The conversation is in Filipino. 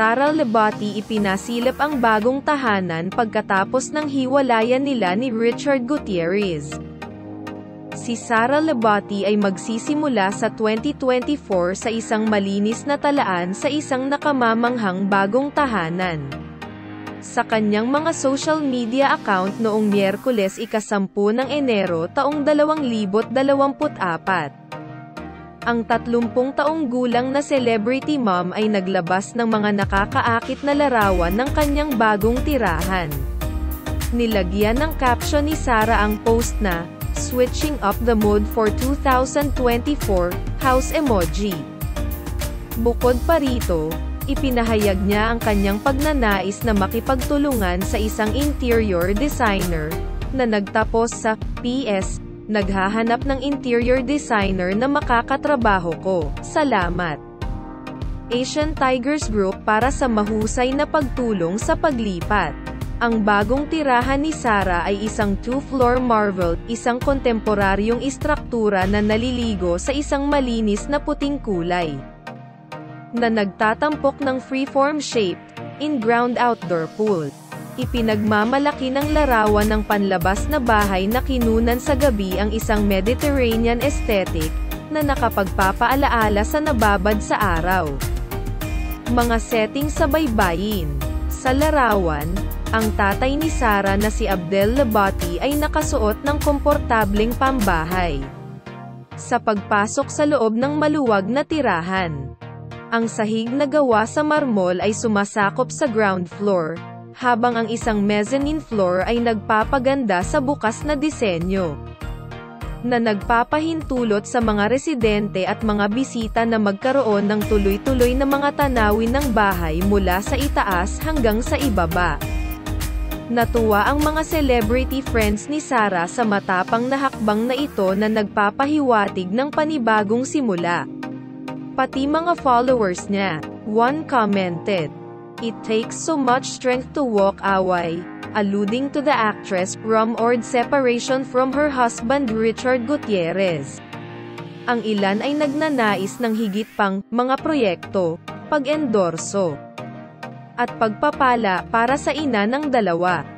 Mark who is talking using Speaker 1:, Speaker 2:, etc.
Speaker 1: Sara Lebati ipinasilip ang bagong tahanan pagkatapos ng hiwalayan nila ni Richard Gutierrez. Si Sara Lebati ay magsisimula sa 2024 sa isang malinis na talaan sa isang nakamamanghang bagong tahanan. Sa kanyang mga social media account noong Miyerkules ika-10 ng Enero taong 2024. Ang 30 taong gulang na celebrity mom ay naglabas ng mga nakakaakit na larawan ng kanyang bagong tirahan. Nilagyan ng caption ni Sara ang post na, "Switching up the mood for 2024, house emoji." Bukod pa rito, ipinahayag niya ang kanyang pagnanais na makipagtulungan sa isang interior designer, na nagtapos sa, "PS, naghahanap ng interior designer na makakatrabaho ko, salamat. Asian Tigers Group para sa mahusay na pagtulong sa paglipat." Ang bagong tirahan ni Sara ay isang 2-floor marble, isang kontemporaryong istruktura na naliligo sa isang malinis na puting kulay, na nagtatampok ng freeform shaped, in-ground outdoor pool. Ipinagmamalaki ng larawan ng panlabas na bahay na kinunan sa gabi ang isang Mediterranean aesthetic, na nakapagpapaalaala sa nababad sa araw. Mga setting sa baybayin. Sa larawan, ang tatay ni Sara na si Abdel Lebati ay nakasuot ng komportableng pambahay. Sa pagpasok sa loob ng maluwag na tirahan, ang sahig na gawa sa marmol ay sumasakop sa ground floor, habang ang isang mezzanine floor ay nagpapaganda sa bukas na disenyo, na nagpapahintulot sa mga residente at mga bisita na magkaroon ng tuloy-tuloy na mga tanawin ng bahay mula sa itaas hanggang sa ibaba. Natuwa ang mga celebrity friends ni Sara sa matapang na hakbang na ito na nagpapahiwatig ng panibagong simula. Pati mga followers niya. One commented, "It takes so much strength to walk away," alluding to the actress' rumored separation from her husband Richard Gutierrez. Ang ilan ay nagnanais ng higit pang mga proyekto, pag-endorso, at pagpapala para sa ina ng dalawa.